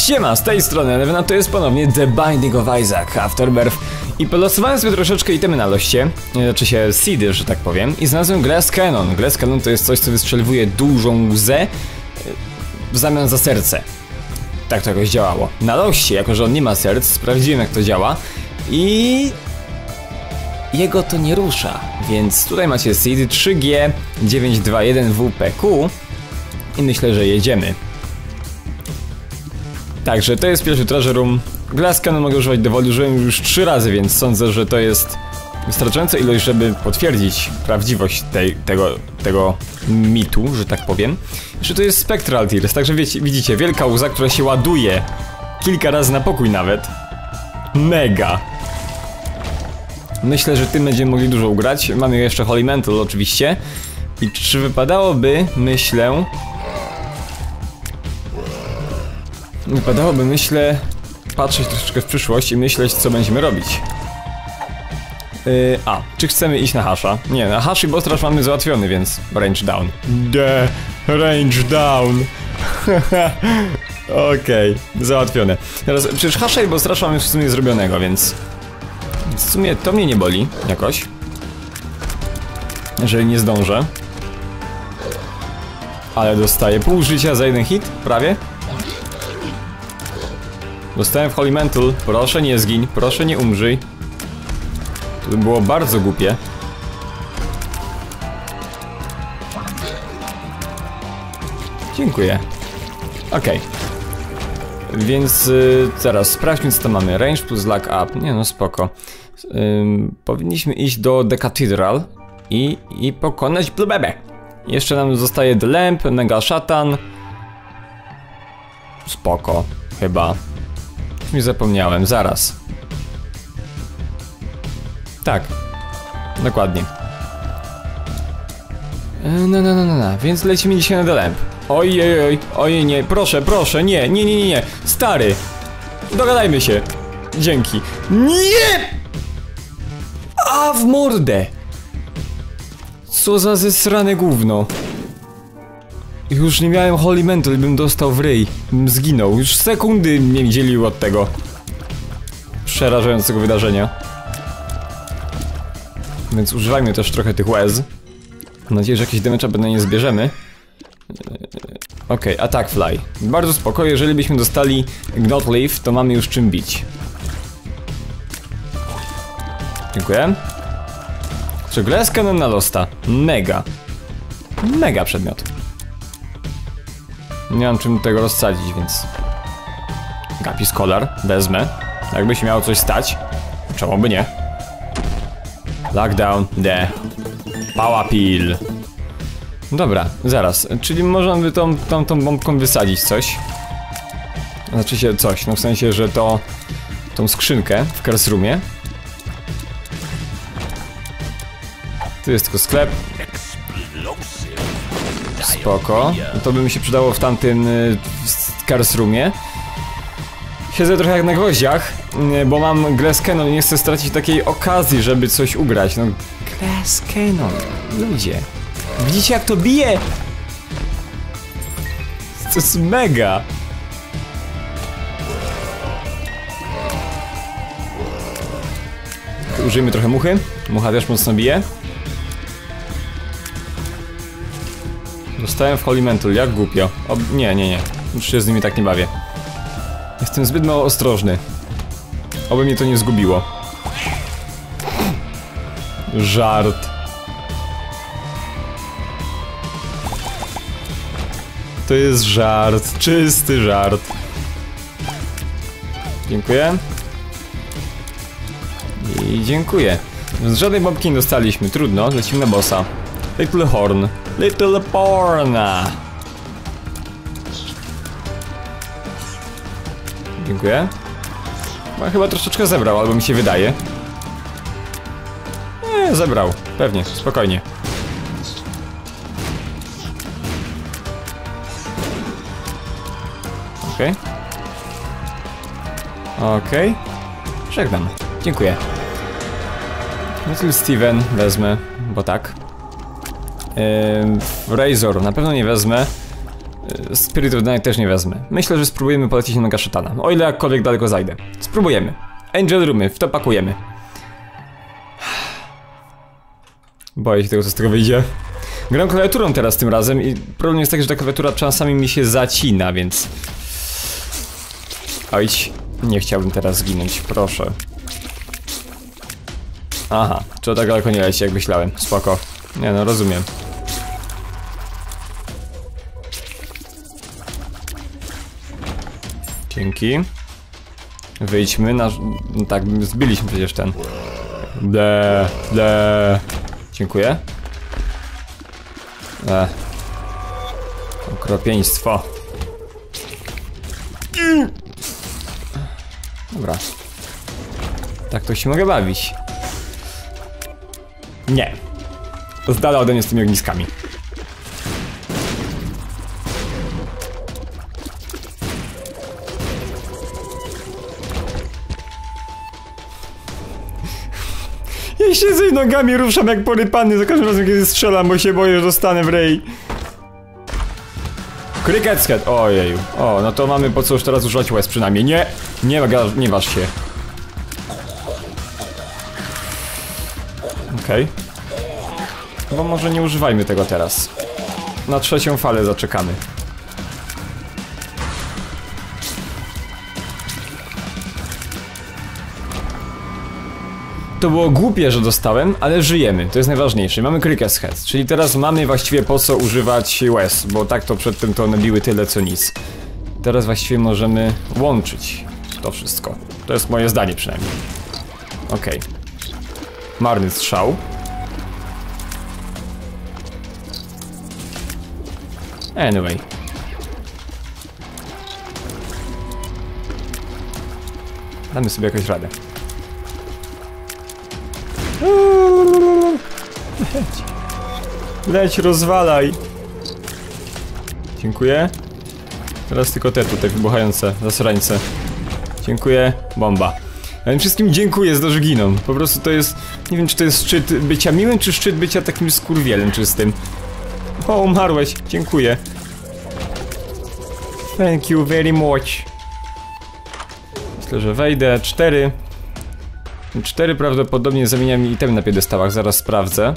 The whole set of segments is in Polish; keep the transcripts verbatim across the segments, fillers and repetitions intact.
Siema, z tej strony Eleven, to jest ponownie The Binding of Isaac Afterbirth. I polosowałem sobie troszeczkę itemy na loście, znaczy się seedy, że tak powiem, i znalazłem Glass Cannon. Glass Cannon to jest coś, co wystrzeliwuje dużą łzę w zamian za serce. Tak to jakoś działało. Na loście, jako że on nie ma serc, sprawdziłem, jak to działa i... jego to nie rusza, więc tutaj macie seedy trzy G dziewięć dwa jeden W P Q i myślę, że jedziemy. Także to jest pierwszy treasure room. Glass Cannon mogę używać dowoli, użyłem już trzy razy, więc sądzę, że to jest wystarczająca ilość, żeby potwierdzić prawdziwość tej, tego, tego mitu, że tak powiem. Jeszcze to jest Spectral Tears, także wiecie, widzicie, wielka łza, która się ładuje kilka razy na pokój nawet. Mega! Myślę, że tym będziemy mogli dużo ugrać. Mamy jeszcze Holy Mantle oczywiście. I czy wypadałoby, myślę... Wypadałoby, myślę, patrzeć troszeczkę w przyszłość i myśleć, co będziemy robić. Yy, a, czy chcemy iść na hasza? Nie, na hash i boss rush mamy załatwiony, więc range down. The range down. Okej, okay, załatwione. Teraz, przecież hasza i boss rush mamy w sumie zrobionego, więc... W sumie to mnie nie boli, jakoś. Jeżeli nie zdążę. Ale dostaję pół życia za jeden hit, prawie. Dostałem w Holy Mantle, proszę nie zgiń, proszę nie umrzyj. To by było bardzo głupie. Dziękuję. Okej. Okay. Więc yy, zaraz sprawdźmy, co to mamy. Range plus luck up. Nie no, spoko. Yy, powinniśmy iść do The Cathedral i, i pokonać Blubebe. Jeszcze nam zostaje The Lamp, Mega Szatan. Spoko, chyba. Mi zapomniałem, zaraz. Tak. Dokładnie. No, no, no, no, no. Więc lecimy dzisiaj na The Lamp. Ojej, oj, ojej, nie, proszę, proszę, nie, nie, nie, nie, nie. Stary. Dogadajmy się. Dzięki. Nie! A w mordę! Co za zesrane gówno. Już nie miałem Holy Mantle, bym dostał w ryj. Bym zginął. Już sekundy mnie dzieliły od tego przerażającego wydarzenia. Więc używajmy też trochę tych łez. Mam nadzieję, że jakieś damage'a będę nie zbierzemy. Okej, okay, attack fly. Bardzo spoko, jeżeli byśmy dostali Gnot Leaf, to mamy już czym bić. Dziękuję. Czy Glass Cannon na losta? Mega. Mega przedmiot. Nie mam czym tego rozsadzić, więc... Gapi Scholar, wezmę. Jakby się miało coś stać. Czemu by nie? Lockdown, the Power Pill. Dobra, zaraz. Czyli można by tą, tą, tą bombką wysadzić coś. Znaczy się coś, no w sensie, że to... tą skrzynkę w Curse Roomie. Tu jest tylko sklep. Spoko. To by mi się przydało w tamtym y, Curse Roomie. Siedzę trochę jak na gwoździach, y, bo mam Glass Cannon i nie chcę stracić takiej okazji, żeby coś ugrać. No, Glass Cannon. Ludzie. Widzicie, jak to bije? To jest mega. Użyjmy trochę muchy. Mucha też mocno bije. Dostałem w Holy Mantle, jak głupio. O, nie, nie, nie. Już się z nimi tak nie bawię. Jestem zbyt mało ostrożny. Oby mnie to nie zgubiło. Żart. To jest żart. Czysty żart. Dziękuję. I dziękuję. Z żadnej bombki nie dostaliśmy. Trudno, lecimy na bossa. Little Horn. Little Porna. Dziękuję. No, chyba troszeczkę zebrał, albo mi się wydaje. Nie, zebrał. Pewnie, spokojnie. Okej. Okay. Okej. Okay. Żegnam. Dziękuję. Little Steven wezmę, bo tak. Yy, Razor na pewno nie wezmę. Spirit of the Night też nie wezmę. Myślę, że spróbujemy polecieć na Mega Szatana. O ile jakkolwiek daleko zajdę. Spróbujemy. Angel Roomy, w to pakujemy. Boję się tego, co z tego wyjdzie. Gram klawiaturą teraz tym razem i problem jest taki, że ta klawiatura czasami mi się zacina, więc... Ojć, nie chciałbym teraz zginąć, proszę. Aha, czy tak daleko nie leci, jak myślałem. Spoko. Nie no, rozumiem. Dzięki. Wyjdźmy na... No tak, zbiliśmy przecież ten. Ble, ble. Dziękuję. E. Okropieństwo. Dobra. Tak to się mogę bawić. Nie. Z dala ode mnie z tymi ogniskami. Ja siedzę i nogami ruszam jak porypany za każdym razem, kiedy strzelam, bo się boję, że dostanę w rej. Cricket's Head, ojeju. O, no to mamy po co już teraz używać łez przynajmniej. Nie, nie, nie waż się. Okej. Okay. Bo może nie używajmy tego teraz. Na trzecią falę zaczekamy. To było głupie, że dostałem, ale żyjemy, to jest najważniejsze. Mamy Cricket's Head, czyli teraz mamy właściwie po co używać łez, bo tak to przedtem to one biły tyle co nic. Teraz właściwie możemy łączyć to wszystko. To jest moje zdanie przynajmniej. Okej. Okay. Marny strzał. Anyway. Damy sobie jakoś radę. Leć. Leć, rozwalaj. Dziękuję. Teraz tylko te tutaj wybuchające zasrańce. Dziękuję. Bomba. Ale wszystkim dziękuję, za to, że giną. Po prostu to jest... Nie wiem, czy to jest szczyt bycia miłym, czy szczyt bycia takim skurwielem czystym. O, umarłeś. Dziękuję. Thank you very much. Myślę, że wejdę. Cztery. Cztery prawdopodobnie zamienia mi itemy na piedestałach. Zaraz sprawdzę.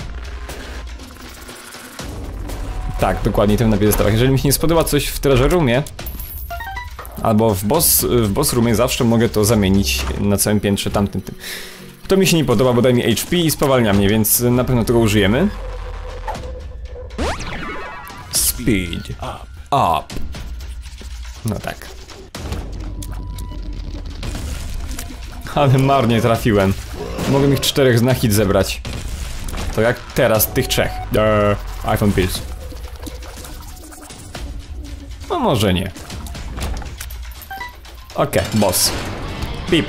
Tak, dokładnie itemy na piedestałach. Jeżeli mi się nie spodoba coś w treasure roomie, albo w boss, w boss roomie, zawsze mogę to zamienić na całym piętrze tamtym tym. To mi się nie podoba, bo daje mi H P i spowalnia mnie, więc na pewno tego użyjemy. Speed up. No tak. Ale marnie trafiłem. Mogę ich czterech na hit zebrać. To jak teraz tych trzech. Eee, iPhone Pills. No może nie. Okej, okay, boss. Pip.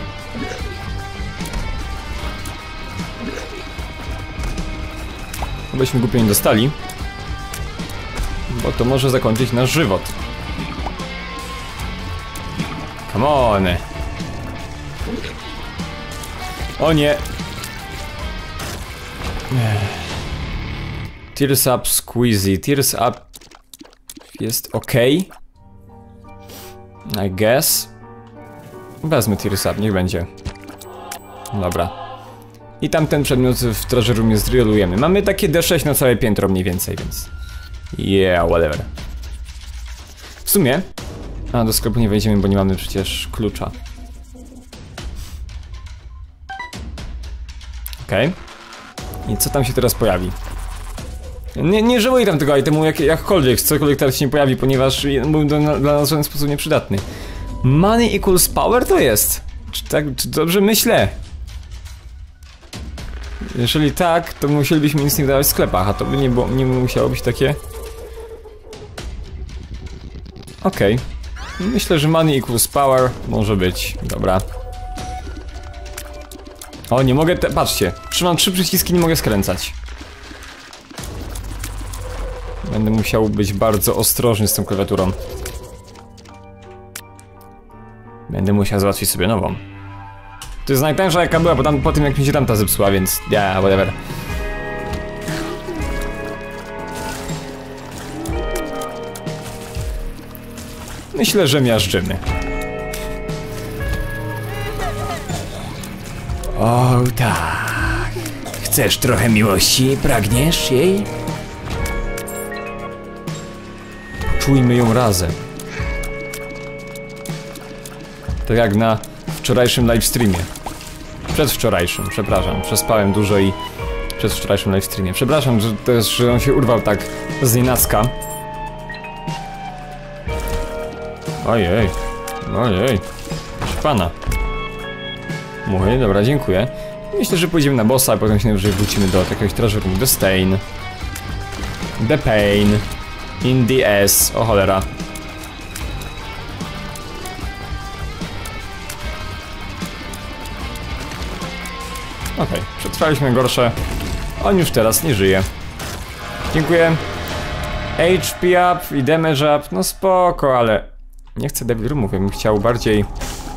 Byśmy głupio nie dostali. Bo to może zakończyć nasz żywot. Come on. O nie. Tears up squeezy. Tears up jest ok. I guess. Wezmę Tears up, niech będzie. Dobra. I tamten przedmiot w treasure roomie zdriolujemy. Mamy takie D sześć na całe piętro mniej więcej, więc... Yeah, whatever. W sumie... A, do sklepu nie wejdziemy, bo nie mamy przecież klucza. Okej. Okay. I co tam się teraz pojawi? Nie, nie żałuję tam tego itemu jak, jakkolwiek, cokolwiek teraz się nie pojawi, ponieważ był dla nas w żaden sposób nieprzydatny. Money equals power to jest? Czy tak, czy dobrze myślę? Jeżeli tak, to musielibyśmy nic nie dawać w sklepach, a to by nie, było, nie musiało być takie... Okej. Okay. Myślę, że money equals power może być. Dobra. O, nie mogę te... Patrzcie, trzymam trzy przyciski, nie mogę skręcać. Będę musiał być bardzo ostrożny z tą klawiaturą. Będę musiał załatwić sobie nową. To jest najtańsza jaka była, bo tam, po tym jak mi się tamta zepsuła, więc... Yeah, whatever. Myślę, że miażdżymy. O tak. Chcesz trochę miłości? Pragniesz jej? Czujmy ją razem. Tak jak na wczorajszym livestreamie. Przedwczorajszym, przepraszam. Przespałem dużo i przedwczorajszym livestreamie. Przepraszam, że też, że on się urwał tak z nienacka. Ojej. Ojej. Proszę pana. Mówię, dobra, dziękuję. Myślę, że pójdziemy na bossa, a potem się najwyżej wrócimy do jakiegoś treasure room. The Stain. The Pain. In the S. O cholera. Okej, okay, przetrwaliśmy gorsze. On już teraz nie żyje. Dziękuję. H P up i damage up. No spoko, ale nie chcę Devil Roomów, ja bym chciał bardziej.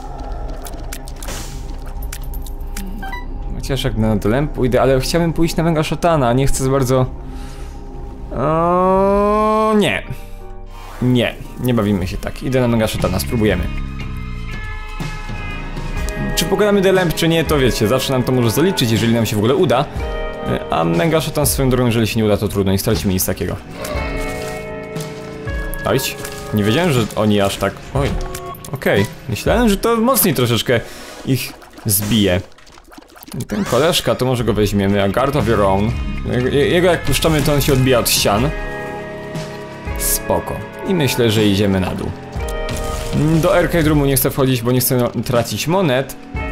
Chociaż jak na dolem pójdę, ale chciałbym pójść na Mega Shotana, a nie chcę za bardzo. O, nie. Nie, nie bawimy się tak. Idę na Mega Shotana, spróbujemy. Czy pokonamy The Lamp, czy nie, to wiecie, zawsze nam to może zaliczyć, jeżeli nam się w ogóle uda. A Mega Shotan swoją drogą, jeżeli się nie uda, to trudno, nie stracimy nic takiego. Ojć, nie wiedziałem, że oni aż tak... Oj, okej, okay. Myślałem, że to mocniej troszeczkę ich zbije. Ten koleżka, to może go weźmiemy, a Guard of Your Own. Jego jak puszczamy, to on się odbija od ścian. Spoko. I myślę, że idziemy na dół. Do Arcade Roomu nie chcę wchodzić, bo nie chcę tracić monet.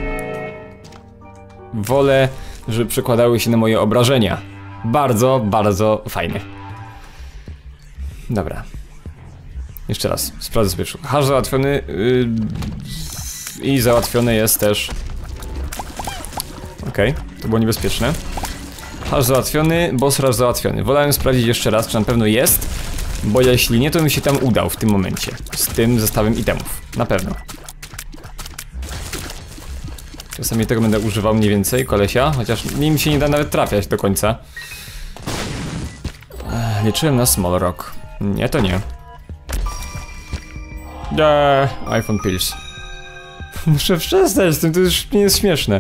Wolę, żeby przekładały się na moje obrażenia. Bardzo, bardzo fajnie. Dobra. Jeszcze raz, sprawdzę sobie. Hasz załatwiony yy, i załatwiony jest też. Okej, okay, to było niebezpieczne. Hasz załatwiony, boss rush załatwiony. Wolałem sprawdzić jeszcze raz, czy na pewno jest. Bo jeśli nie, to bym się tam udał w tym momencie. Z tym zestawem itemów. Na pewno. Czasami tego będę używał mniej więcej, kolesia. Chociaż nim się nie da nawet trafiać do końca. Liczyłem na Small Rock. Nie, to nie. Eee, iPhone Pills. Muszę przestać z tym, to już nie jest śmieszne.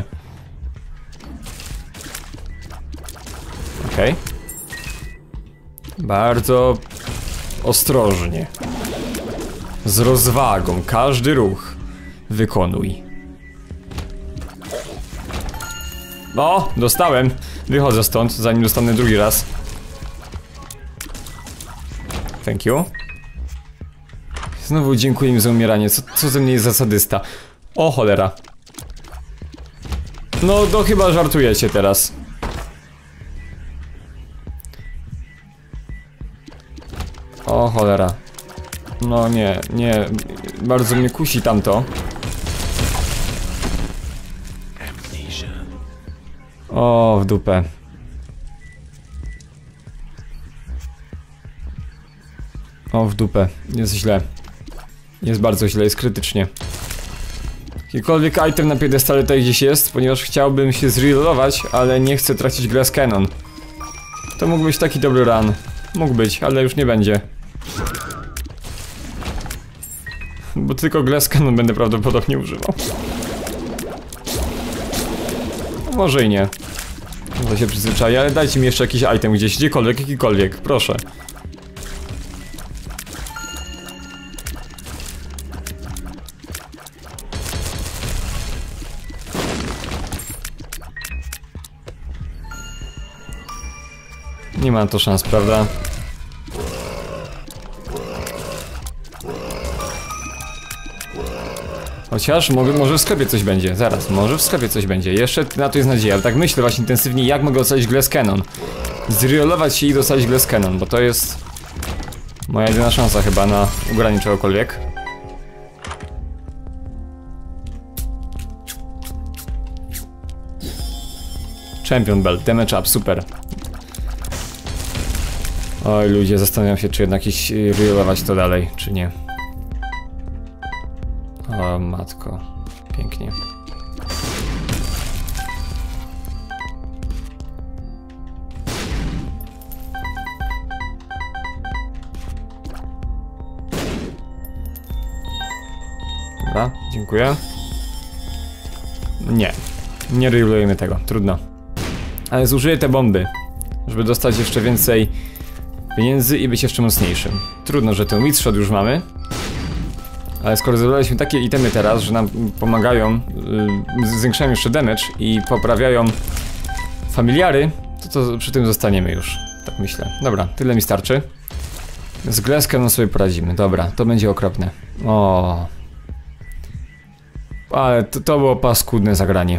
Okej. Okay. Bardzo ostrożnie. Z rozwagą. Każdy ruch wykonuj. O, dostałem. Wychodzę stąd, zanim dostanę drugi raz. Thank you. Znowu dziękuję im za umieranie. Co, co ze mnie jest za sadysta? O cholera. No to chyba żartujecie teraz. O cholera. No nie, nie. Bardzo mnie kusi tamto. O, w dupę. O, w dupę. Jest źle. Jest bardzo źle, jest krytycznie. Jakikolwiek item na piedestale tutaj gdzieś jest, ponieważ chciałbym się zreloadować, ale nie chcę tracić Glass Cannon. To mógł być taki dobry run. Mógł być, ale już nie będzie. Bo tylko Glass Cannon będę prawdopodobnie używał. Może i nie. Może się przyzwyczaję, ale dajcie mi jeszcze jakiś item gdzieś, gdziekolwiek, jakikolwiek, proszę. Nie ma to szans, prawda? Chociaż mogę, może w sklepie coś będzie, zaraz, może w sklepie coś będzie, jeszcze na to jest nadzieja, ale tak myślę właśnie intensywnie, jak mogę ocalić Glass Cannon. Zreolować się i docalić Glass Cannon, bo to jest moja jedyna szansa chyba na ugranie czegokolwiek. Champion Belt, damage up, super. Oj ludzie, zastanawiam się, czy jednak iść reolować to dalej, czy nie. O matko, pięknie. Dobra, dziękuję. Nie. Nie regulujemy tego, trudno. Ale zużyję te bomby, żeby dostać jeszcze więcej pieniędzy i być jeszcze mocniejszym. Trudno, że ten Withshot już mamy. Ale skoro zebraliśmy takie itemy teraz, że nam pomagają, yy, zwiększają jeszcze damage i poprawiają familiary, to, to przy tym zostaniemy już. Tak myślę. Dobra, tyle mi starczy. Z Glass Cannon sobie poradzimy. Dobra, to będzie okropne. O. Ale to, to było paskudne zagranie.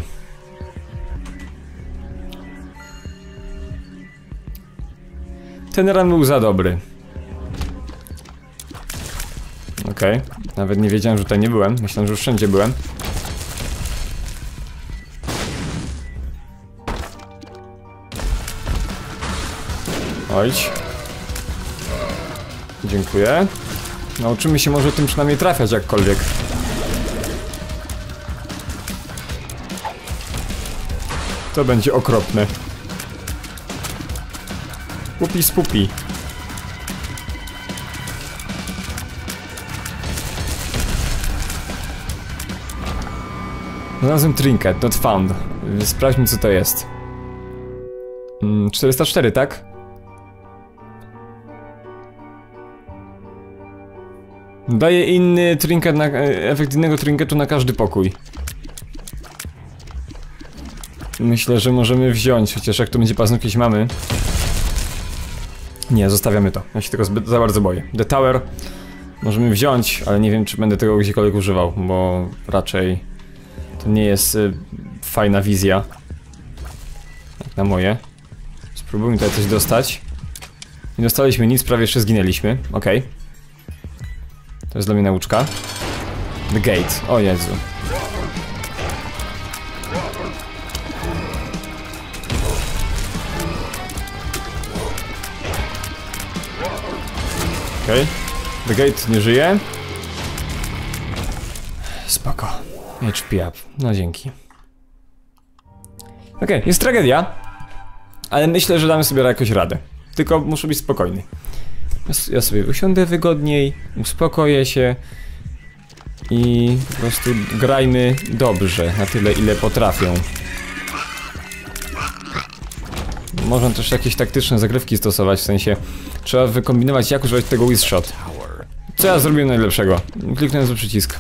Ten run był za dobry. Okej, okay. Nawet nie wiedziałem, że tutaj nie byłem. Myślałem, że już wszędzie byłem. Ojdź. Dziękuję. Nauczymy się może tym przynajmniej trafiać jakkolwiek. To będzie okropne. Pupi spupi. Znalazłem trinket, not found. Sprawdźmy, co to jest. Mm, czterysta cztery, tak? Daje inny trinket, na, efekt innego trinketu na każdy pokój. Myślę, że możemy wziąć, chociaż jak tu będzie paznokcie mamy. Nie, zostawiamy to. Ja się tego zbyt, za bardzo boję. The Tower możemy wziąć, ale nie wiem, czy będę tego gdziekolwiek używał, bo raczej to nie jest y, fajna wizja. Jak na moje. Spróbujmy tutaj coś dostać. Nie dostaliśmy nic, prawie jeszcze zginęliśmy. Okej. Okay. To jest dla mnie nauczka. The Gate. O Jezu. Okej. Okay. The Gate nie żyje. Spoko. H P up. No dzięki. Okej, okay, jest tragedia. Ale myślę, że damy sobie jakoś radę. Tylko muszę być spokojny. Ja sobie usiądę wygodniej, uspokoję się i po prostu grajmy dobrze, na tyle ile potrafią. Można też jakieś taktyczne zagrywki stosować, w sensie trzeba wykombinować, jak używać tego Withshot. Co ja zrobiłem najlepszego? Kliknąłem za przycisk.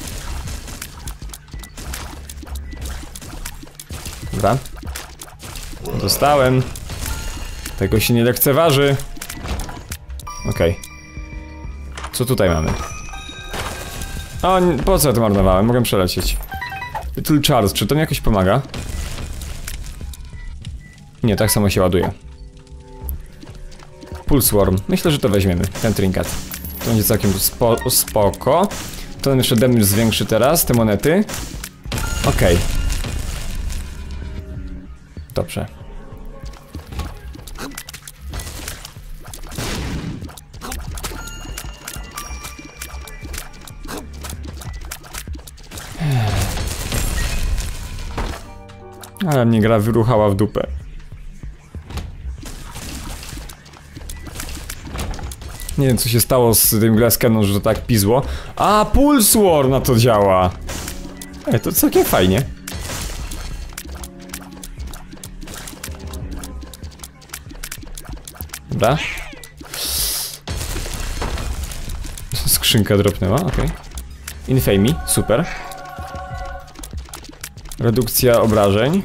Dobra. Dostałem. Tego się nie lekceważy. Okej. Okay. Co tutaj mamy? O, po co ja to marnowałem? Mogę przelecieć. Little Charles, czy to mi jakoś pomaga? Nie, tak samo się ładuje. Pulse Worm. Myślę, że to weźmiemy, ten trinket. To będzie całkiem spo spoko. To nam jeszcze damage zwiększy teraz, te monety. Okej. Okay. Dobrze. Ale mnie gra wyruchała w dupę. Nie wiem, co się stało z tym Glass Cannon, że to tak pizło. A, Pulse War na to działa. Ej, to całkiem fajnie. Dobra. Skrzynka dropnęła, okej. Okay. Infamy, super. Redukcja obrażeń.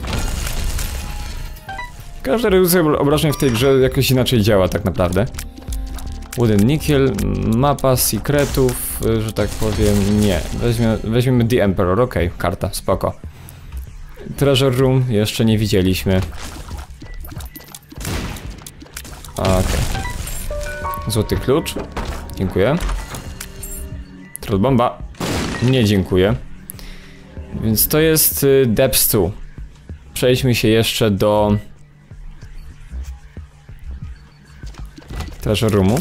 Każda redukcja obrażeń w tej grze jakoś inaczej działa tak naprawdę. Wooden Nickel, mapa secretów, że tak powiem, nie. Weźmiemy, weźmiemy The Emperor, okej, okay, karta, spoko. Treasure Room jeszcze nie widzieliśmy. Okej. Okay. Złoty klucz, dziękuję. Troll bomba, nie dziękuję. Więc to jest y, Depths dwa. Przejdźmy się jeszcze do Treasure Roomu.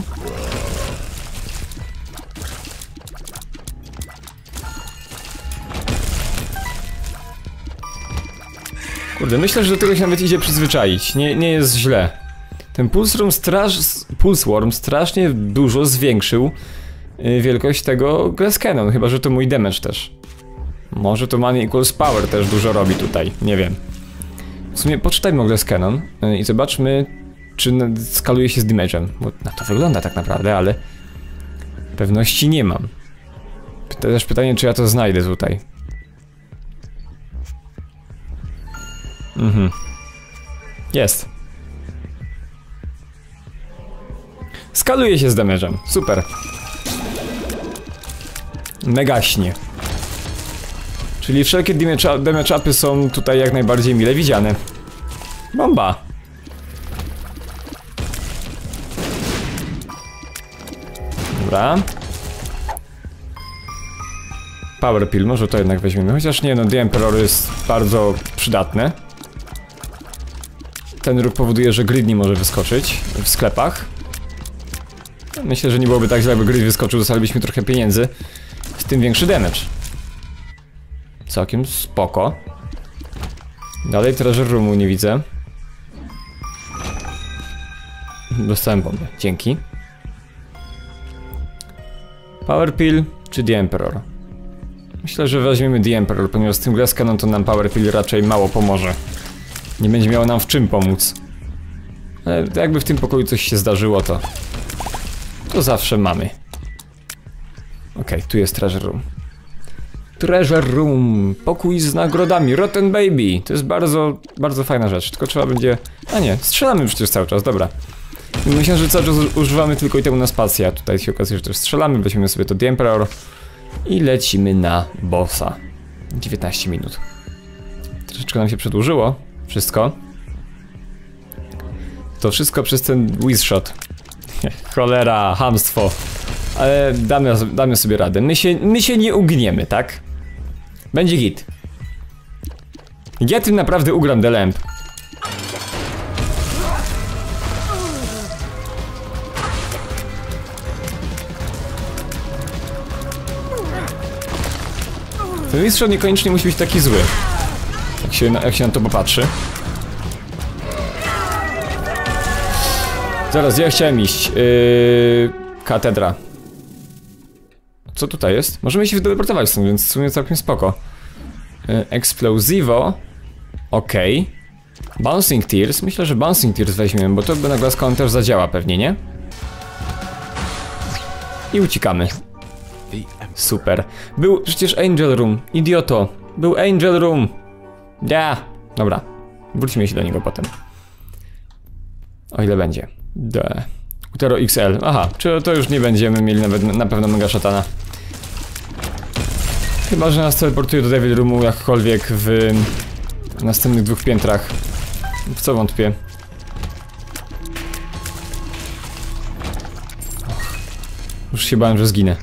Kurde, myślę, że do tego się nawet idzie przyzwyczaić. Nie, nie jest źle. Ten Pulse Worm, strasz, Pulse Worm strasznie dużo zwiększył yy, wielkość tego Glass Cannon, chyba że to mój damage też. Może to Money Equals Power też dużo robi tutaj, nie wiem. W sumie poczytajmy o Glass Cannon yy, i zobaczmy, czy skaluje się z damage'em. Bo na to wygląda tak naprawdę, ale pewności nie mam. Też pytanie, czy ja to znajdę tutaj. Mhm. Jest. Skaluje się z damage'em. Super. Megaśnie. Czyli wszelkie damage upy są tutaj jak najbardziej mile widziane. Bomba. Dobra. Power Pill, może to jednak weźmiemy. Chociaż nie, no The Emperor jest bardzo przydatne. Ten ruch powoduje, że grid nie może wyskoczyć w sklepach. Myślę, że nie byłoby tak źle, jakby grid wyskoczył, dostalibyśmy trochę pieniędzy. Z tym większy damage. Całkiem spoko. Dalej Treasure Roomu nie widzę. Dostałem bombę, dzięki. Power Pill czy The Emperor? Myślę, że weźmiemy The Emperor, ponieważ z tym Glass Cannon to nam Power Pill raczej mało pomoże. Nie będzie miało nam w czym pomóc. Ale jakby w tym pokoju coś się zdarzyło, to... To zawsze mamy. Okej, okay, tu jest Treasure Room. Treasure Room. Pokój z nagrodami. Rotten Baby. To jest bardzo, bardzo fajna rzecz. Tylko trzeba będzie... A nie, strzelamy przecież cały czas, dobra. Myślę, że cały czas używamy tylko itemu na spację, a tutaj się okazuje, że też strzelamy. Weźmiemy sobie to The Emperor. I lecimy na bossa. dziewiętnaście minut. Troszeczkę nam się przedłużyło. Wszystko. To wszystko przez ten Wizshot. Cholera, chamstwo. Ale damy, damy sobie radę. My się, my się nie ugniemy, tak? Będzie git. Ja tym naprawdę ugram The Lamp. Ten Wizshot niekoniecznie musi być taki zły. Jak się, jak się na to popatrzy. Zaraz, ja chciałem iść. Yy, katedra. Co tutaj jest? Możemy się wydeleportować stąd, więc w sumie całkiem spoko. Yy, Explosivo. Okej. Okay. Bouncing Tears. Myślę, że Bouncing Tears weźmiemy, bo to by na Glass Cannon też zadziała pewnie, nie? I uciekamy. Super. Był przecież Angel Room. Idioto. Był Angel Room. Ja. Dobra. Wrócimy się do niego potem. O ile będzie. D. Utero X L. Aha, czy to już nie będziemy mieli nawet na pewno mega szatana. Chyba, że nas teleportuje do Devil Roomu jakkolwiek w następnych dwóch piętrach. W co wątpię. Już się bałem, że zginę.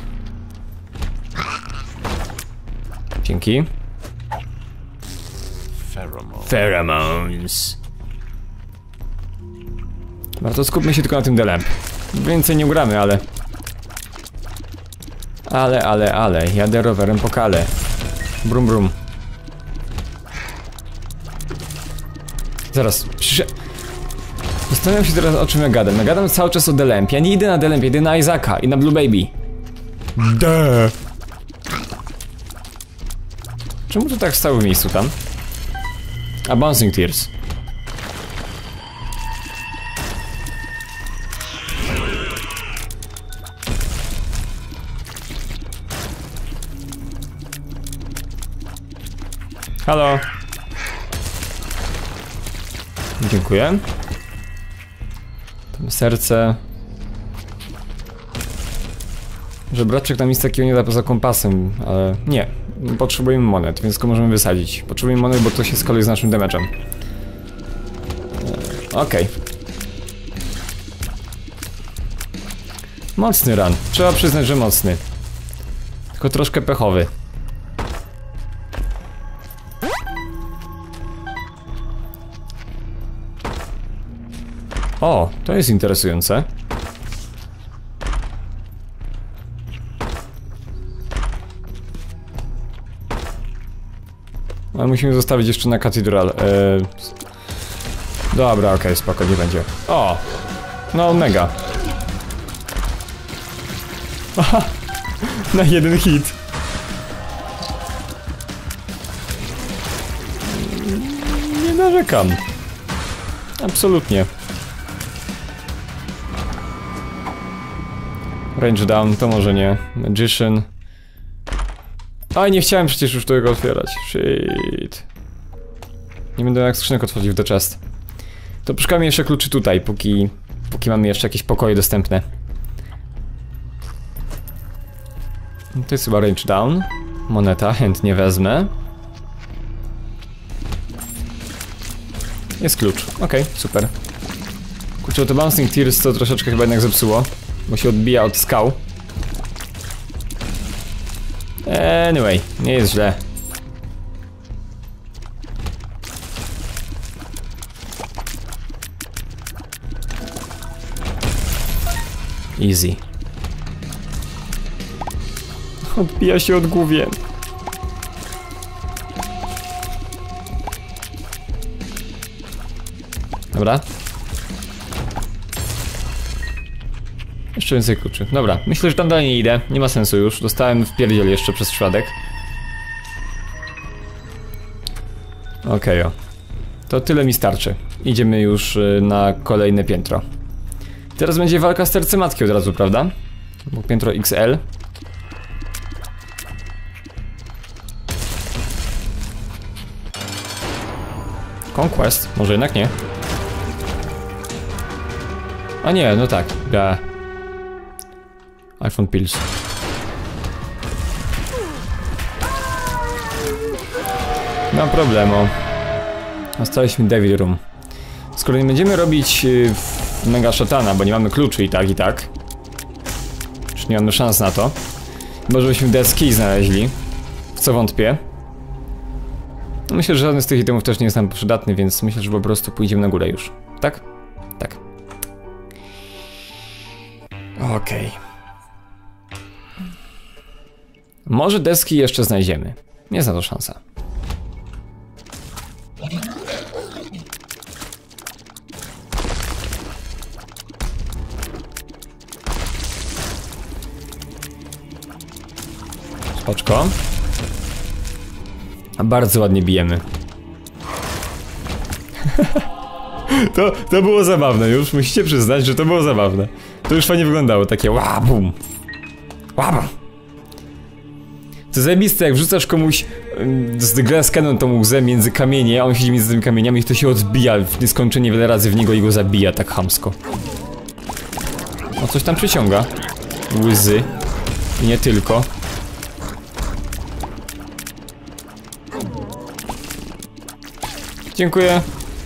Dzięki. Pheromones. No to skupmy się tylko na tym The Lamp. Więcej nie ugramy, ale... Ale, ale, ale, jadę rowerem po kale. Brum, brum. Zaraz, przyszedł... Zastanawiam się teraz, o czym ja gadam. Ja gadam cały czas o The Lamp. Ja nie idę na The Lamp, idę na Isaaca i na Blue Baby. Duh. Czemu to tak stało w miejscu tam? A Bouncing Tears. Halo. Dziękuję. Tam serce. Żebraczek nam nic takiego nie da poza kompasem, ale nie. Potrzebujemy monet, więc go możemy wysadzić. Potrzebujemy monet, bo to się skaluje z naszym damage'em. Okej. Okay. Mocny run. Trzeba przyznać, że mocny. Tylko troszkę pechowy. O, to jest interesujące. Ale musimy zostawić jeszcze na katedral. Eee... Dobra, okej, okay, spoko, nie będzie. O! No, mega. Aha, na jeden hit. Nie narzekam. Absolutnie. Range down, to może nie. Magician. Aj, nie chciałem przecież już tego otwierać. Shit. Nie będę jak skrzynek otworzyć w the chest. To poszukamy jeszcze kluczy tutaj, póki... Póki mamy jeszcze jakieś pokoje dostępne. To jest chyba range down. Moneta, chętnie wezmę. Jest klucz, okej, okay, super. Kurczę, to Bouncing Tears to troszeczkę chyba jednak zepsuło, bo się odbija od skał. Anyway, nie jest źle. Easy. Odbija się od główien. Dobra. Jeszcze więcej kluczy. Dobra, myślę, że tam dalej nie idę. Nie ma sensu już. Dostałem w pierdziel jeszcze przez przypadek. Okej, okay, o. To tyle mi starczy. Idziemy już y, na kolejne piętro. Teraz będzie walka z sercem matki od razu, prawda? Bo piętro X L. Conquest? Może jednak nie. A nie, no tak. Ja. iPhone Pills. No problemu. Ostaliśmy Devil Room. Skoro nie będziemy robić y, mega szatana, bo nie mamy kluczy i tak, i tak. Czy nie mamy szans na to. Może byśmy Death Key znaleźli. W co wątpię. Myślę, że żaden z tych itemów też nie jest nam przydatny, więc myślę, że po prostu pójdziemy na górę już. Tak? Tak. Okej. Okay. Może deski jeszcze znajdziemy. Nie zna to szansa. Spoczko. A bardzo ładnie bijemy. to, to było zabawne już, musicie przyznać, że to było zabawne. To już fajnie wyglądało, takie łabum. Łabum. To zajebiste, jak wrzucasz komuś z The Glass Cannon tą łzę między kamienie, a on siedzi między tymi kamieniami i to się odbija w nieskończenie wiele razy w niego i go zabija tak chamsko. O, coś tam przyciąga. Łzy. I nie tylko. Dziękuję.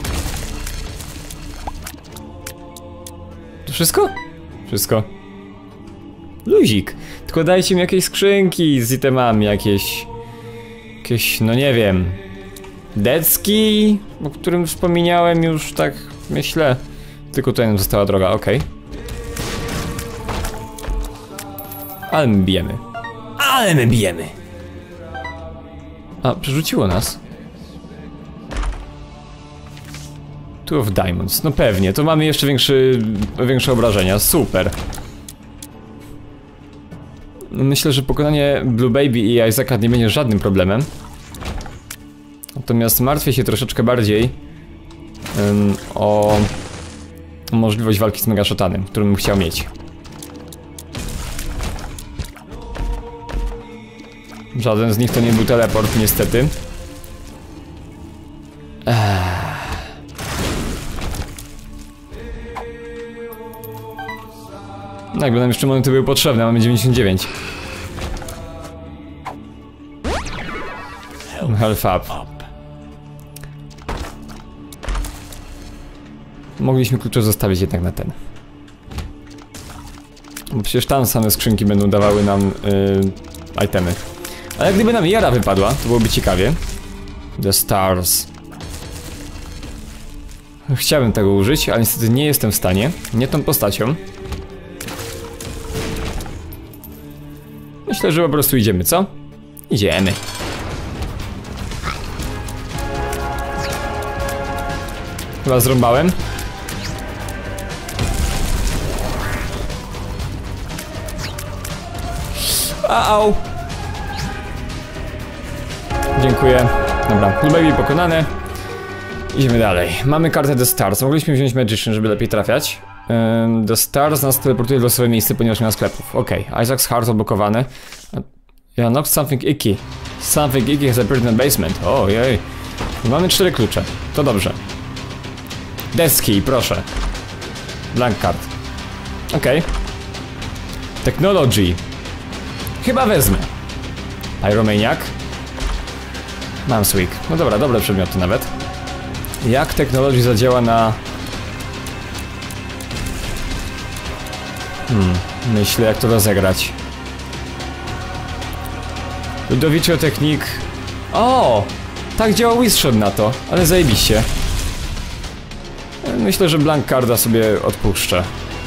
To wszystko? Wszystko. Luzik. Tylko dajcie mi jakieś skrzynki z itemami, jakieś... Jakieś, no nie wiem... Decki, o którym wspomniałem już, tak myślę. Tylko tutaj nam została droga, okej. Okay. Ale my bijemy. Ale my bijemy! A, przerzuciło nas. Two of Diamonds, no pewnie, to mamy jeszcze większy, większe obrażenia, super. Myślę, że pokonanie Blue Baby i Isaaca nie będzie żadnym problemem. Natomiast martwię się troszeczkę bardziej um, o możliwość walki z Mega Szatanem, którym bym chciał mieć. Żaden z nich to nie był teleport, niestety. Ech. No jakby nam jeszcze momenty były potrzebne, mamy dziewięćdziesiąt dziewięć. Health up. Mogliśmy klucze zostawić jednak na ten. Bo przecież tam same skrzynki będą dawały nam yy, itemy. Ale gdyby nam Jara wypadła, to byłoby ciekawie. The Stars. Chciałbym tego użyć, ale niestety nie jestem w stanie. Nie tą postacią. Myślę, że po prostu idziemy, co? Idziemy. Chyba zrąbałem. A, au! Dziękuję. Dobra, Blue Baby pokonane. Idziemy dalej. Mamy kartę The Stars. Mogliśmy wziąć Magician, żeby lepiej trafiać. Um, The Stars nas teleportuje w losowe miejsce, ponieważ nie ma sklepów. Okej, okay. Isaac's Heart odblokowany. Ja knocked something icky. Something icky has appeared in the basement. Ojej. Mamy cztery klucze. To dobrze. Deski, proszę. Blank card. Okej. Okay. Technology. Chyba wezmę. Pyromaniac. Mam Swig. No dobra, dobre przedmioty nawet. Jak Technology zadziała na... Hmm, myślę jak to rozegrać. Ludovicio Technik. O! Tak działa Wizshot na to, ale zajebiście. Myślę, że Blank Carda sobie odpuszczę.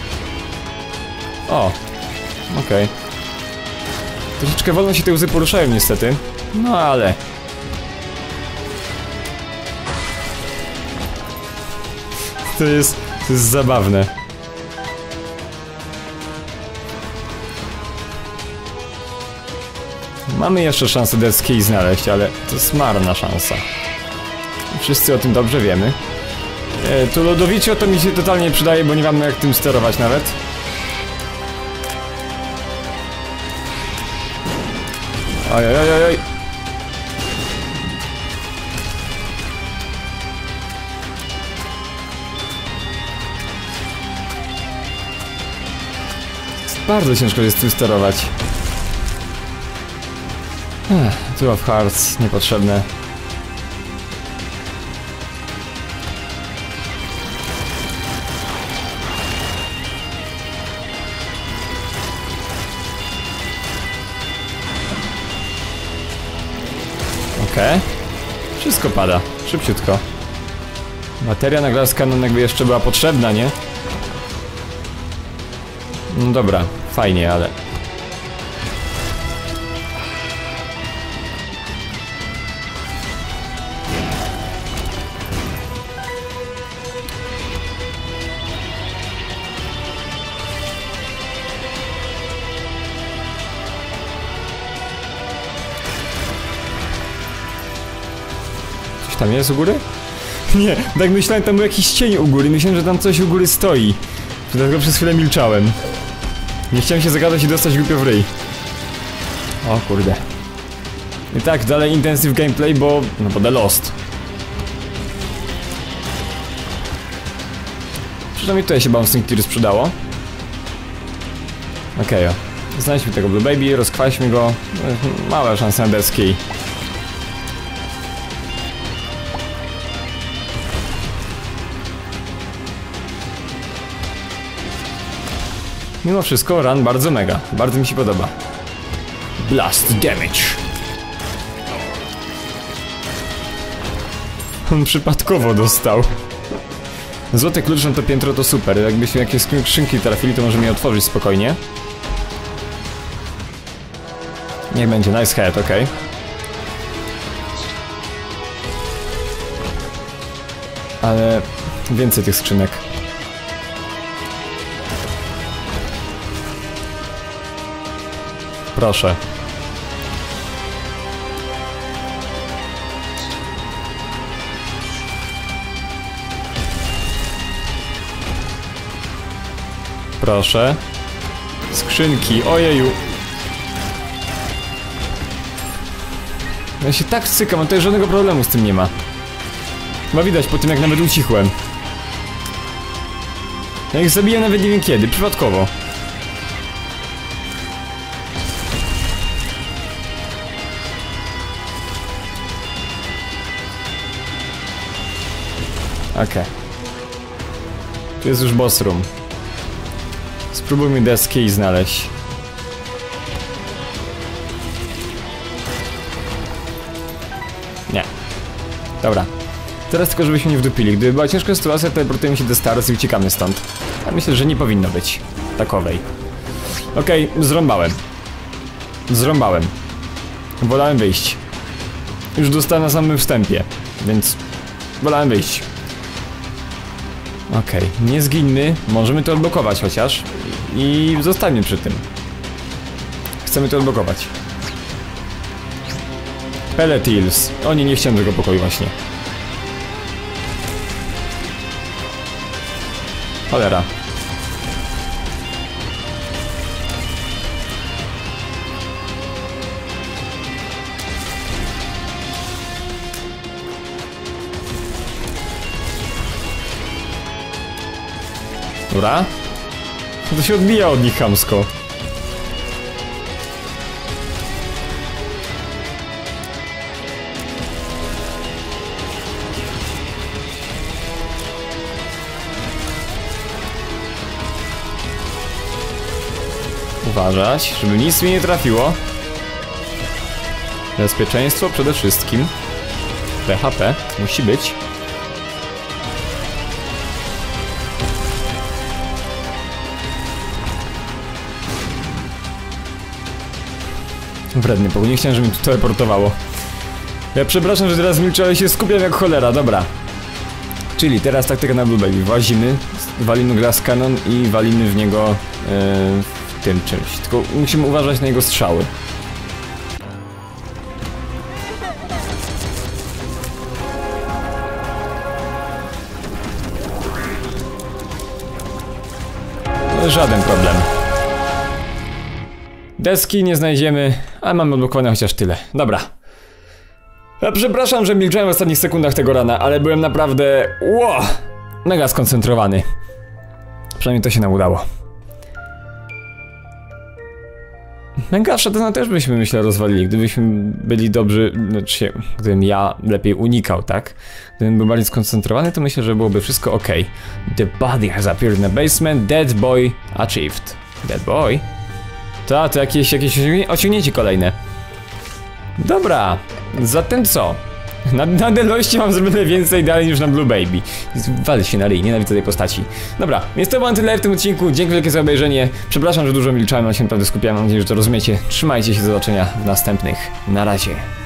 O! Okej. Okay. Troszeczkę wolno się te łzy poruszają niestety. No ale... To jest... to jest zabawne. Mamy jeszcze szansę Death Key znaleźć, ale to jest marna szansa. Wszyscy o tym dobrze wiemy. E, tu Ludovicio to mi się totalnie przydaje, bo nie mamy jak tym sterować nawet. Oj, oj, oj, oj. Bardzo ciężko jest tym sterować. Ech, Two of Hearts, niepotrzebne. Okej. Okay. Wszystko pada, szybciutko. Materia na Glass Cannon jakby jeszcze była potrzebna, nie? No dobra, fajnie, ale... Coś tam jest u góry? Nie, tak myślałem, tam był jakiś cień u góry, myślałem, że tam coś u góry stoi. Dlatego przez chwilę milczałem. Nie chciałem się zagadać i dostać głupio w ryj. O kurde. I tak, dalej intensive gameplay, bo... no bo The Lost. Przynajmniej tutaj się Bouncing Tears przydało. Okej, okay, o. Znajdźmy tego Blue Baby, rozkwaśmy go. Mała szansa na Death Key. Mimo wszystko run bardzo mega, bardzo mi się podoba. Blast damage. On przypadkowo dostał. Złoty klucz na to piętro to super, jakbyśmy jakieś skrzynki trafili, to możemy je otworzyć spokojnie. Niech będzie, nice head, okej. Okay. Ale więcej tych skrzynek. Proszę. Proszę. Skrzynki, ojeju. Ja się tak cykam, a tutaj żadnego problemu z tym nie ma. Chyba widać po tym, jak nawet ucichłem. Ja ich zabiję nawet nie wiem kiedy, przypadkowo. Okej. Okay. Tu jest już boss room. Spróbujmy Death Key znaleźć. Nie. Dobra. Teraz tylko żebyśmy nie wdupili. Gdyby była ciężka sytuacja, teleportujemy się do Stars i uciekamy stąd. A myślę, że nie powinno być takowej. Okej, okay, zrąbałem. Zrąbałem. Wolałem wyjść. Już dostałem na samym wstępie, więc wolałem wyjść. Okej, okay. Nie zgińmy, możemy to odblokować chociaż i zostańmy przy tym. chcemy to odblokować. Pelletils. O nie, nie chciałem tego pokoju właśnie. Cholera. Dobra. To się odbija od nich chamsko. Uważać, żeby nic mi nie trafiło. Bezpieczeństwo przede wszystkim. P H P musi być. Wredny pokój, nie chciałem, żeby mi tu teleportowało. Ja przepraszam, że teraz milczę, ale się skupiam jak cholera, dobra. Czyli teraz taktyka na Blue Baby. Włazimy, walimy Glass Cannon i walimy w niego yy, w tym czymś. Tylko musimy uważać na jego strzały. No, żaden problem. Deski nie znajdziemy, ale mamy odblokowane chociaż tyle. Dobra. Ja przepraszam, że milczałem w ostatnich sekundach tego rana, ale byłem naprawdę... Ło! Mega skoncentrowany. Przynajmniej to się nam udało. Mega Shadowna też byśmy, myślę, rozwalili, gdybyśmy byli dobrzy... Znaczy, gdybym ja lepiej unikał, tak? Gdybym był bardziej skoncentrowany, to myślę, że byłoby wszystko ok. The body has appeared in the basement, dead boy achieved. Dead boy? To, to jakieś, jakieś osiągnięcie kolejne. Dobra, zatem co? Na, na Deloiście mam zrobione więcej dalej niż na Blue Baby. Wal się na ryj, nienawidzę tej postaci. Dobra, więc to było na tyle w tym odcinku. Dzięki wielkie za obejrzenie. Przepraszam, że dużo milczałem, ale się naprawdę skupiałem. Mam nadzieję, że to rozumiecie. Trzymajcie się, do zobaczenia w następnych. Na razie.